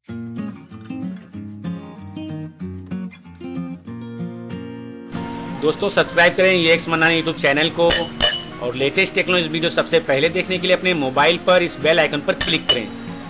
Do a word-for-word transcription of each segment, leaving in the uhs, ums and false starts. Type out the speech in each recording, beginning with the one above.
दोस्तों सब्सक्राइब करें ये एक्स मनानी यूट्यूब चैनल को और लेटेस्ट टेक्नोलॉजी वीडियो सबसे पहले देखने के लिए अपने मोबाइल पर इस बेल आइकन पर क्लिक करें।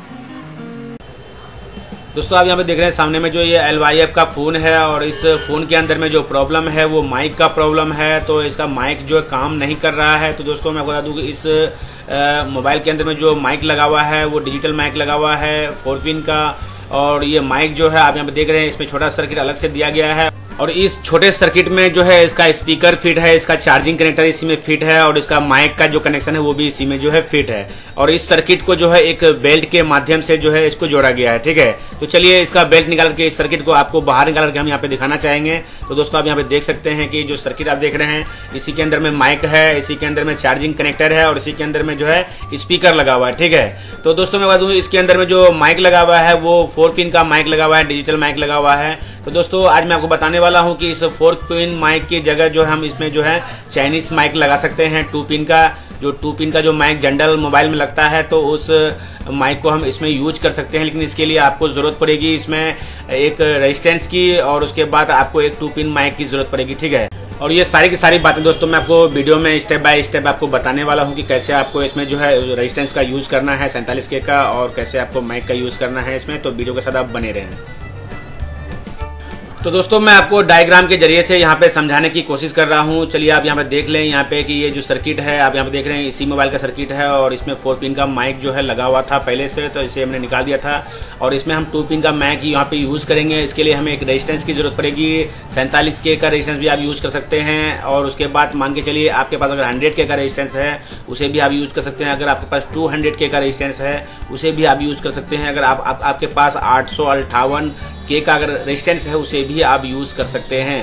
दोस्तों आप यहाँ पे देख रहे हैं सामने में जो ये एल वाई एफ का फ़ोन है और इस फ़ोन के अंदर में जो प्रॉब्लम है वो माइक का प्रॉब्लम है। तो इसका माइक जो काम नहीं कर रहा है। तो दोस्तों मैं आपको बता दूँ कि इस मोबाइल के अंदर में जो माइक लगा हुआ है वो डिजिटल माइक लगा हुआ है फोर पिन का। और ये माइक जो है आप यहाँ पे देख रहे हैं इसमें छोटा सर्किट अलग से दिया गया है और इस छोटे सर्किट में जो है इसका स्पीकर फिट है, इसका चार्जिंग कनेक्टर इसी में फिट है और इसका माइक का जो कनेक्शन है वो भी इसी में जो है फिट है। और इस सर्किट को जो है एक बेल्ट के माध्यम से जो है इसको जोड़ा गया है। ठीक है, तो चलिए इसका बेल्ट निकाल के इस सर्किट को आपको बाहर निकाल के हम यहाँ पे दिखाना चाहेंगे। तो दोस्तों आप यहाँ पे देख सकते हैं कि जो सर्किट आप देख रहे हैं इसी के अंदर में माइक है, इसी के अंदर में चार्जिंग कनेक्टर है और इसी के अंदर में जो है स्पीकर लगा हुआ है। ठीक है, तो दोस्तों मैं बता दूं इसके अंदर में जो माइक लगा हुआ है वो फोर पिन का माइक लगा हुआ है, डिजिटल माइक लगा हुआ है। तो दोस्तों आज मैं आपको बताने वाला हूं कि इस फोर पिन माइक की जगह जो हम इसमें जो है चाइनीज माइक लगा सकते हैं। टू पिन का जो टू पिन का जो माइक जनरल मोबाइल में लगता है तो उस माइक को हम इसमें यूज कर सकते हैं। लेकिन इसके लिए आपको ज़रूरत पड़ेगी इसमें एक रेजिस्टेंस की और उसके बाद आपको एक टू पिन माइक की ज़रूरत पड़ेगी। ठीक है, और ये सारी की सारी बातें दोस्तों मैं आपको वीडियो में स्टेप बाय स्टेप आपको बताने वाला हूँ कि कैसे आपको इसमें जो है रेजिस्टेंस का यूज़ करना है सैंतालीस के का और कैसे आपको माइक का यूज़ करना है इसमें। तो वीडियो के साथ आप बने रहें। तो दोस्तों मैं आपको डायग्राम के जरिए से यहाँ पे समझाने की कोशिश कर रहा हूँ। चलिए आप यहाँ पे देख लें यहाँ पे कि ये जो सर्किट है आप यहाँ पे देख रहे हैं इसी मोबाइल का सर्किट है और इसमें फोर पिन का माइक जो है लगा हुआ था पहले से, तो इसे हमने निकाल दिया था और इसमें हम टू पिन का माइक यहाँ पे यूज़ करेंगे। इसके लिए हमें एक रेजिस्टेंस की जरूरत पड़ेगी। सैंतालीस के का रेजिस्टेंस भी आप यूज़ कर सकते हैं और उसके बाद मान के चलिए आपके पास अगर हंड्रेड के का रेजिस्टेंस है उसे भी आप यूज़ कर सकते हैं। अगर आपके पास टू हंड्रेड के का रेजिस्टेंस है उसे भी आप यूज़ कर सकते हैं। अगर आप, आप आपके पास आठ सौ अट्ठावन के का अगर रेजिस्टेंस है उसे भी आप यूज़ कर सकते हैं।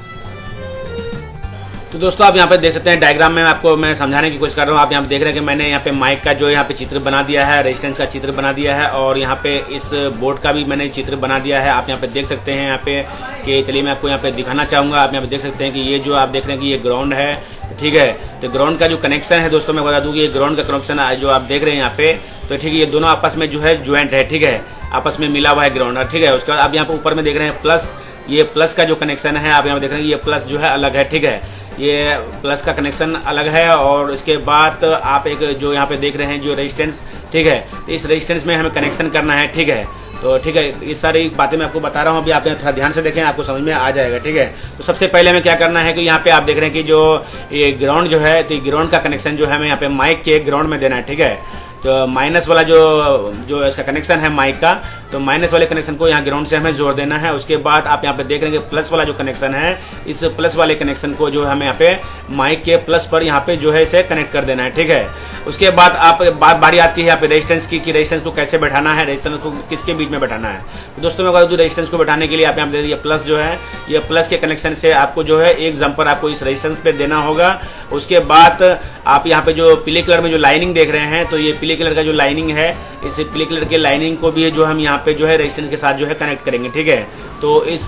तो दोस्तों आप यहाँ पे देख सकते हैं डायग्राम में आपको मैं समझाने की कोशिश कर रहा हूँ। आप यहाँ पे देख रहे हैं कि मैंने यहाँ पे माइक का जो यहाँ पे चित्र बना दिया है, रेजिस्टेंस का चित्र बना दिया है और यहाँ पे इस बोर्ड का भी मैंने चित्र बना दिया है। आप यहाँ पे देख सकते हैं यहाँ पे कि चलिए मैं आपको यहाँ पे दिखाना चाहूँगा। आप यहाँ पे देख सकते हैं कि ये जो आप देख रहे हैं कि ये ग्राउंड है। ठीक है, तो ग्राउंड का जो कनेक्शन है दोस्तों मैं बता दूँ कि ये ग्राउंड का कनेक्शन जो आप देख रहे हैं यहाँ पे, तो ठीक है ये दोनों आपस में जो है ज्वाइंट है। ठीक है, आपस में मिला हुआ है ग्राउंड। ठीक है, उसके बाद आप यहाँ पे ऊपर में देख रहे हैं प्लस, ये प्लस का जो कनेक्शन है आप यहाँ पे देख रहे हैं ये प्लस जो है अलग है। ठीक है, ये प्लस का कनेक्शन अलग है और इसके बाद आप एक जो यहाँ पे देख रहे हैं जो रेजिस्टेंस, ठीक है, तो इस रेजिस्टेंस में हमें कनेक्शन करना है। ठीक है, तो ठीक है ये सारी बातें मैं आपको बता रहा हूँ। अभी आप थोड़ा ध्यान से देखें आपको समझ में आ जाएगा। ठीक है, तो सबसे पहले हमें क्या करना है कि यहाँ पे आप देख रहे हैं कि जो ये ग्राउंड जो है तो ग्राउंड का कनेक्शन जो है हमें यहाँ पे माइक के ग्राउंड में देना है। ठीक है, तो माइनस वाला जो जो इसका कनेक्शन है माइक का, तो माइनस वाले कनेक्शन को यहाँ ग्राउंड से हमें जोड़ देना है। उसके बाद आप यहाँ पे देख रहे हैं कि प्लस वाला जो कनेक्शन है इस प्लस वाले कनेक्शन को जो हमें यहाँ पे माइक के प्लस पर यहाँ पे जो है इसे कनेक्ट कर देना है। ठीक है, उसके बाद आप बात बारी आती है यहाँ पे रेजिस्टेंस की कि रेजिस्टेंस को कैसे बैठाना है, रेजिस्टेंस को किसके बीच में बैठाना है। तो दोस्तों मैं बता दूँ रेजिस्टेंस को बैठाने के लिए आप यहाँ पे ये प्लस जो है ये प्लस के कनेक्शन से आपको जो है एक जंपर आपको इस रेजिस्टेंस पे देना होगा। उसके बाद आप यहाँ पे जो पीले कलर में जो लाइनिंग देख रहे हैं तो ये पीले कलर का जो लाइनिंग है इस पीले कलर के लाइनिंग को भी जो हम यहाँ पे जो है रेजिस्टेंस के साथ जो है कनेक्ट करेंगे। ठीक है, तो इस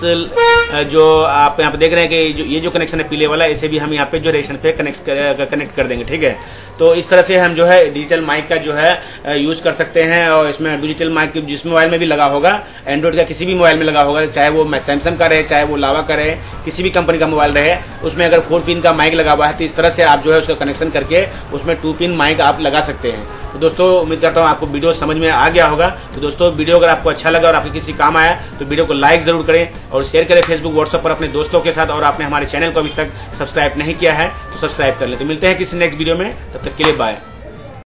जो आप यहाँ पे देख रहे हैं कि जो ये जो कनेक्शन है पीले वाला इसे भी हम यहाँ पे जो रेजिस्टेंस पे कनेक्ट कर, कनेक्ट कर देंगे। ठीक है, तो इस तरह से हम जो है डिजिटल माइक का जो है यूज कर सकते हैं। और इसमें डिजिटल माइक जिस मोबाइल में भी लगा होगा, एंड्रॉइड का किसी भी मोबाइल में लगा होगा, चाहे वो सैमसंग का रहे चाहे वो लावा का रहे, किसी भी कंपनी का मोबाइल रहे, उसमें अगर फोर पिन का माइक लगा हुआ है तो इस तरह से आप जो है उसका कनेक्शन करके उसमें टू पिन माइक आप लगा सकते हैं। तो दोस्तों उम्मीद करता हूँ आपको वीडियो समझ में आ गया होगा। तो दोस्तों वीडियो अगर आपको अच्छा लगा और आपके किसी काम आया तो वीडियो को लाइक जरूर करें और शेयर करें फेसबुक व्हाट्सएप पर अपने दोस्तों के साथ। और आपने हमारे चैनल को अभी तक सब्सक्राइब नहीं किया है तो सब्सक्राइब कर लें। तो मिलते हैं किसी नेक्स्ट वीडियो में, तब तक के लिए बाय।